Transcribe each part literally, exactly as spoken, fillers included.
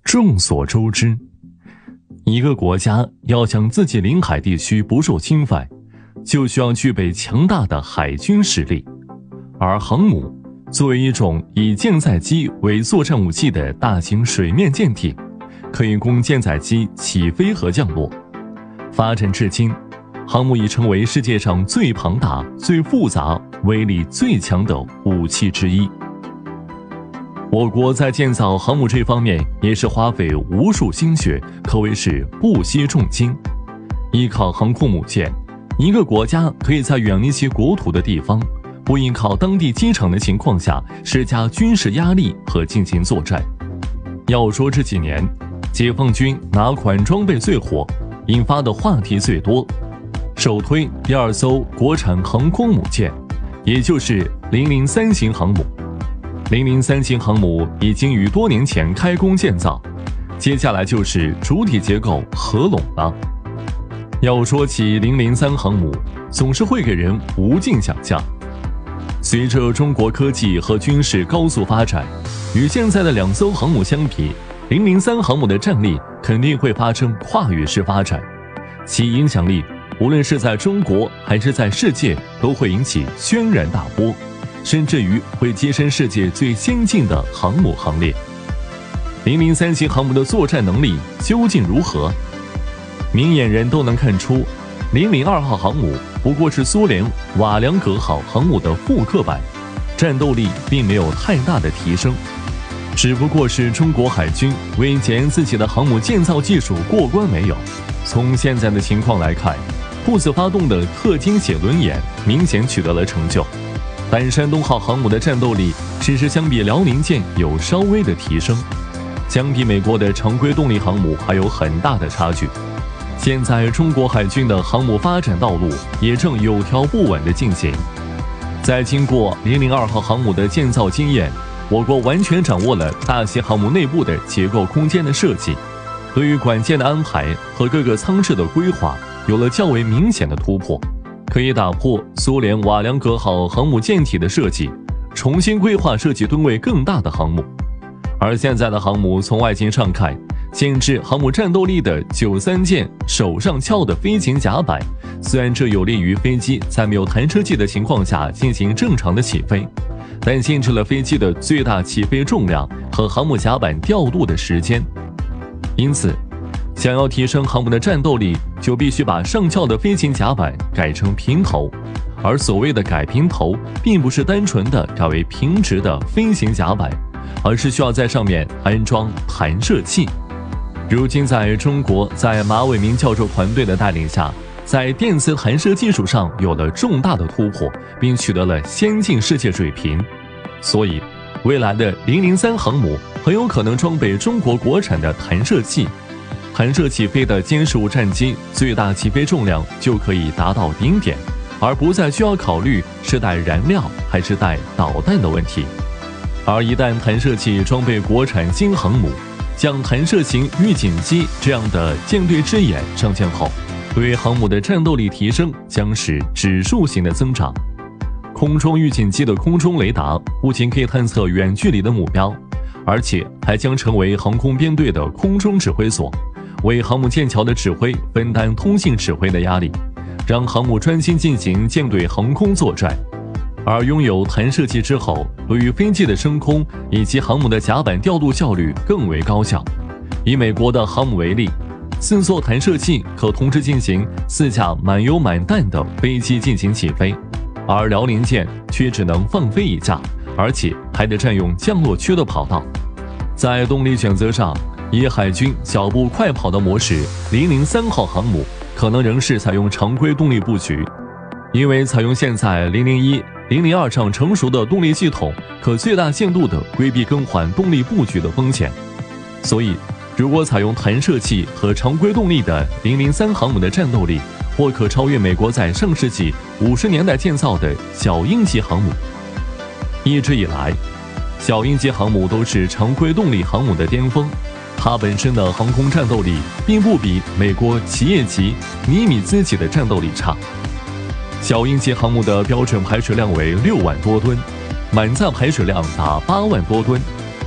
众所周知，一个国家要想自己领海地区不受侵犯，就需要具备强大的海军实力。而航母作为一种以舰载机为作战武器的大型水面舰艇，可以供舰载机起飞和降落。发展至今，航母已成为世界上最庞大、最复杂、威力最强的武器之一。我国在建造航母这方面也是花费无数心血，可谓是不惜重金。依靠航空母舰，一个国家可以在远离其国土的地方，不依靠当地机场的情况下施加军事压力和进行作战。要说这几年解放军哪款装备最火，引发的话题最多，首推第二艘国产航空母舰，也就是零零三型航母。零零三型航母已经于多年前开工建造，接下来就是主体结构合拢了。要说起零零三航母，总是会给人无尽想象。随着中国科技和军事高速发展，与现在的两艘航母相比，零零三航母的战力肯定会发生跨越式发展，其影响力无论是在中国还是在世界都会引起轩然大波，甚至于会跻身世界最先进的航母行列。零零三型航母的作战能力究竟如何？明眼人都能看出，零零二号航母不过是苏联瓦良格号航母的复刻版，战斗力并没有太大的提升，只不过是中国海军为检验自己的航母建造技术过关没有。从现在的情况来看，兔子发动的特精血轮眼明显取得了成就，但山东号航母的战斗力只是相比辽宁舰有稍微的提升，相比美国的常规动力航母还有很大的差距。现在中国海军的航母发展道路也正有条不紊地进行。在经过零零二号航母的建造经验，我国完全掌握了大型航母内部的结构空间的设计，对于管线的安排和各个舱室的规划有了较为明显的突破，可以打破苏联瓦良格号航母舰体的设计，重新规划设计吨位更大的航母。而现在的航母从外形上看，限制航母战斗力的九三舰手上翘的飞行甲板，虽然这有利于飞机在没有弹射器的情况下进行正常的起飞，但限制了飞机的最大起飞重量和航母甲板调度的时间。因此，想要提升航母的战斗力，就必须把上翘的飞行甲板改成平头。而所谓的改平头，并不是单纯的改为平直的飞行甲板，而是需要在上面安装弹射器。如今在中国，在马伟明教授团队的带领下，在电磁弹射技术上有了重大的突破，并取得了先进世界水平。所以未来的零零三航母很有可能装备中国国产的弹射器，弹射起飞的歼十五战机最大起飞重量就可以达到顶点，而不再需要考虑是带燃料还是带导弹的问题。而一旦弹射器装备国产新航母，像弹射型预警机这样的舰队之眼上线后，对航母的战斗力提升将是指数型的增长。空中预警机的空中雷达不仅可以探测远距离的目标，而且还将成为航空编队的空中指挥所，为航母舰桥的指挥分担通信指挥的压力，让航母专心进行舰队航空作战。而拥有弹射器之后，对于飞机的升空以及航母的甲板调度效率更为高效。以美国的航母为例，四座弹射器可同时进行四架满油满弹的飞机进行起飞，而辽宁舰却只能放飞一架，而且还得占用降落区的跑道。在动力选择上，以海军小步快跑的模式，零零三号航母可能仍是采用常规动力布局，因为采用现在零零一、零零二这样成熟的动力系统，可最大限度地规避更换动力布局的风险。所以，如果采用弹射器和常规动力的零零三航母的战斗力，或可超越美国在上世纪五十年代建造的小鹰级航母。一直以来，小鹰级航母都是常规动力航母的巅峰，它本身的航空战斗力并不比美国企业级、尼米兹级的战斗力差。小鹰级航母的标准排水量为六万多吨，满载排水量达八万多吨，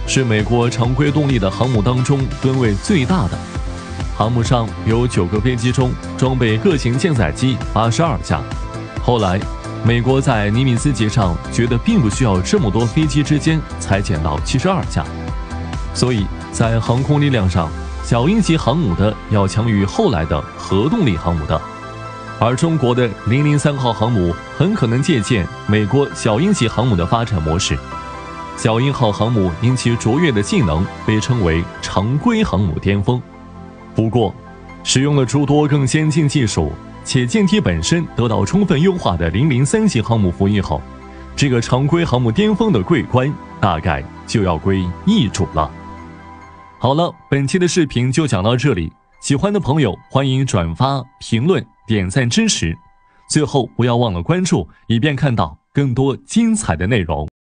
是美国常规动力的航母当中吨位最大的。航母上有九个飞机中装备各型舰载机八十二架。后来，美国在尼米兹级上觉得并不需要这么多飞机之间，才减到七十二架。所以在航空力量上，小鹰级航母的要强于后来的核动力航母的。而中国的零零三号航母很可能借鉴美国小鹰级航母的发展模式。小鹰号航母因其卓越的技能被称为常规航母巅峰。不过，使用了诸多更先进技术，且舰体本身得到充分优化的零零三级航母服役后，这个常规航母巅峰的桂冠大概就要归易主了。好了，本期的视频就讲到这里，喜欢的朋友欢迎转发、评论、点赞支持。最后不要忘了关注，以便看到更多精彩的内容。